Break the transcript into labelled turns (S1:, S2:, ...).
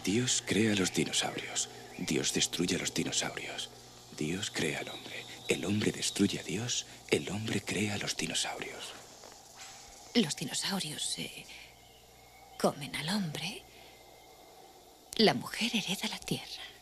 S1: Dios crea a los dinosaurios. Dios destruye a los dinosaurios. Dios crea al hombre. El hombre destruye a Dios. El hombre crea a los dinosaurios.
S2: Los dinosaurios comen al hombre. La mujer hereda la tierra.